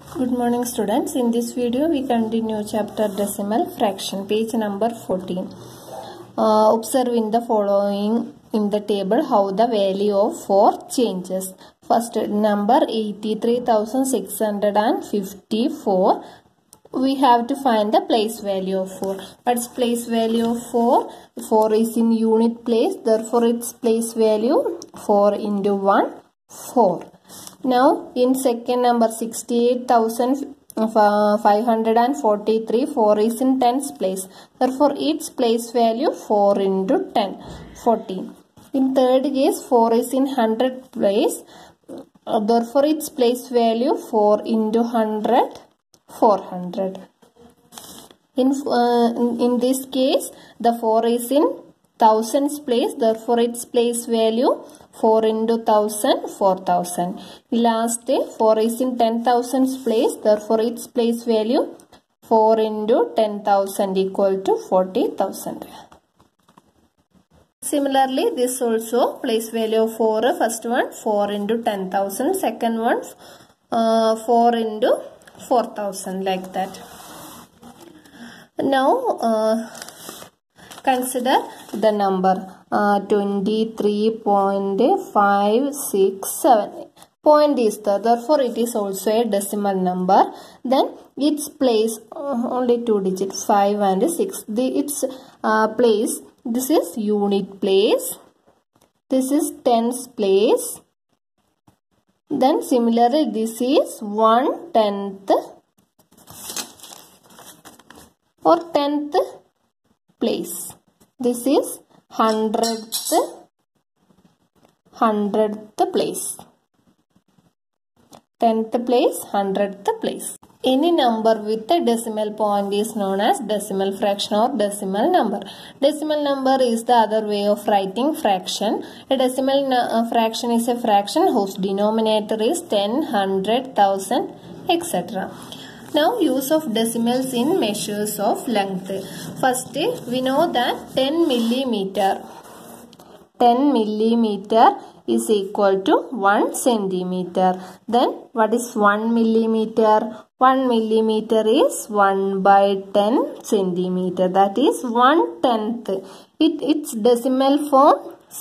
Good morning students. In this video we continue chapter decimal fraction, page number 14. Observe in the following in the table how the value of 4 changes. First number 83,654. We have to find the place value of 4. What's place value of 4? 4 is in unit place, therefore its place value 4 into 1, 4. Now in second number 68,543, 4 is in tens place, therefore its place value 4 into 10, 14. In third case 4 is in 100 place, therefore its place value 4 into 100, 400. In this case the 4 is in thousands place, therefore its place value 4 into 1000, 4000. Last 4 is in 10,000 place, therefore its place value 4 into 10,000 equal to 40,000. Similarly, this also place value of 4, first one 4 into 10,000, second one 4 into 4,000, like that. Now consider the number 23.567. Point is there, therefore it is also a decimal number. Then its place only 2 digits, 5 and 6. Its place, this is unit place, this is tens place. Then similarly this is 1/10th or 10th place. This is 100th place. 10th place, 100th place. Any number with a decimal point is known as decimal fraction or decimal number. Decimal number is the other way of writing fraction. A decimal fraction is a fraction whose denominator is 10, 100, 1000, etc. Now use of decimals in measures of length. First we know that 10 millimeter is equal to 1 centimeter. Then what is 1 millimeter? 1 millimeter is 1 by 10 centimeter. That is 1/10th. Its decimal form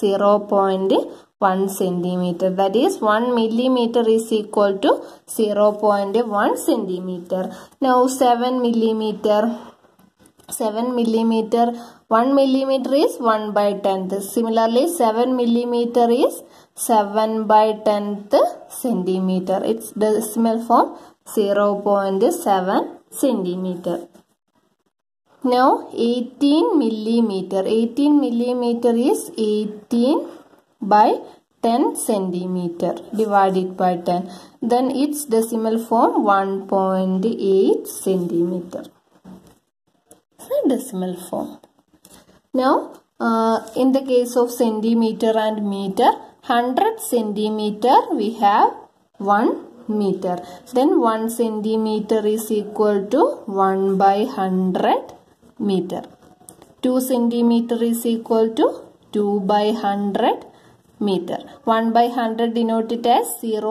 0.1 centimeter. That is 1 millimeter is equal to 0.1 centimeter. Now 7 millimeter. 7 millimeter. 1 millimeter is 1 by 10th. Similarly 7 millimeter is 7 by 10th centimeter. Its decimal form 0.7 centimeter. Now 18 millimeter. 18 millimeter is 18 by 10 centimeter divided by 10. Then its decimal form 1.8 centimeter. Decimal form. Now in the case of centimeter and meter, 100 centimeter we have 1 meter. Then 1 centimeter is equal to 1 by 100 meter. 2 centimeter is equal to 2 by 100 meter. 1 by 100 denoted as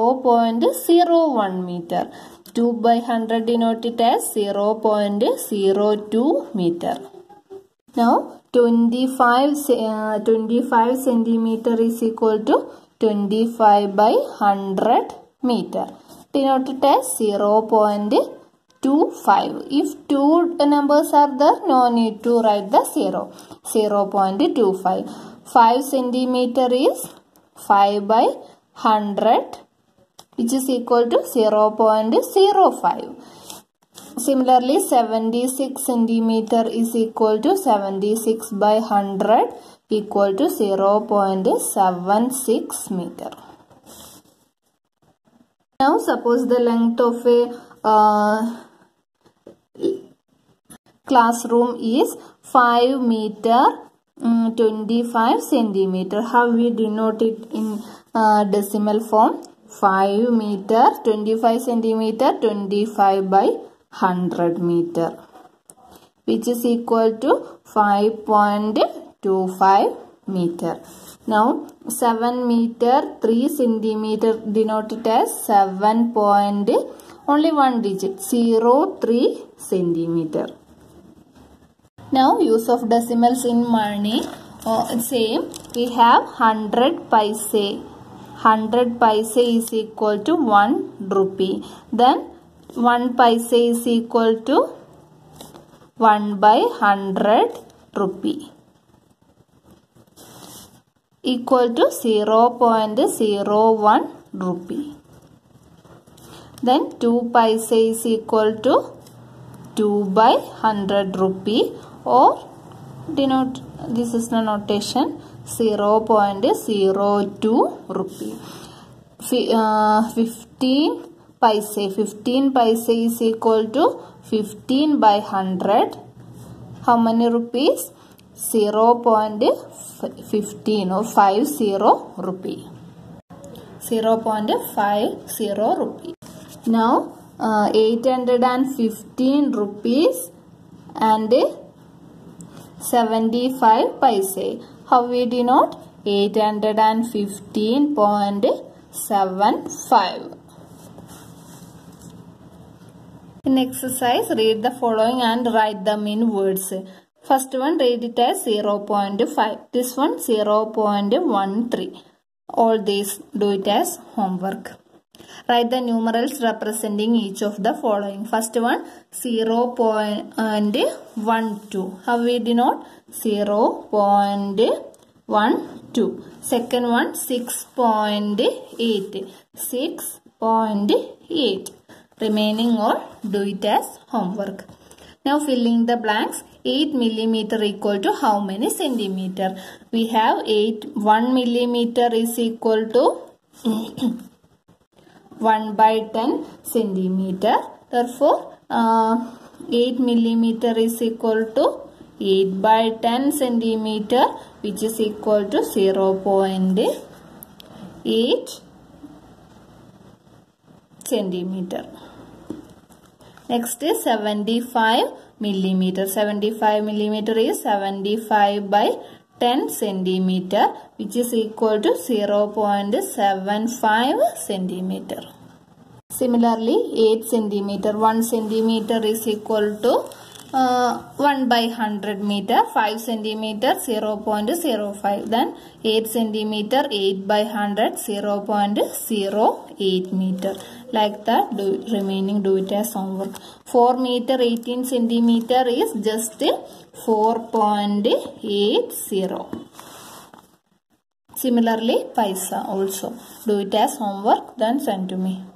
0.01 meter. 2 by 100 denoted as 0.02 meter. Now 25 centimeter is equal to 25 by 100 meter. Denoted as 0.25. If two numbers are there, no need to write the 0. 0.25. 5 centimeter is 5 by 100, which is equal to 0.05. Similarly 76 centimeter is equal to 76 by 100 equal to 0.76 meter. Now suppose the length of a classroom is 5 meter 25 centimeter. How we denote it in decimal form? 5 meter 25 centimeter 25 by 100 meter, which is equal to 5.25 meter. Now 7 meter 3 centimeter denoted as 7.1 Only one digit, 0.3 centimeter. Now use of decimals in money. Same, we have 100 paise. 100 paise is equal to 1 rupee. Then 1 paise is equal to 1 by 100 rupee. Equal to 0.01 rupee. Then 2 paise is equal to 2 by 100 rupee, or denote, this is the notation, 0.02 rupee. 15 paise. 15 paise is equal to 15 by 100. How many rupees? 0.15 or 50 rupee. 0.50 rupee. Now 815 rupees and 75 paise. How we denote? 815.75. In exercise, read the following and write them in words. First one, read it as 0.5. This one 0.13. All these do it as homework. Write the numerals representing each of the following. First one 0.12. How we denote? 0.12. Second one 6.8. 6.8. Remaining all do it as homework. Now filling the blanks. 8 millimeter equal to how many centimeter? We have 1 millimeter is equal to 1 by 10 centimeter. Therefore, 8 millimeter is equal to 8 by 10 centimeter, which is equal to 0.8 centimeter. Next is 75 millimeter. 75 millimeter is 75 by 10 centimeter, which is equal to 0.75 centimeter. Similarly, 8 centimeter. 1 centimeter is equal to 1 by 100 meter. 5 centimeter 0.05. Then 8 centimeter 8 by 100 0.08 meter. Like that, remaining do it as homework. 4 meter 18 centimeter is just 4.80. Similarly, paisa also. Do it as homework, then send to me.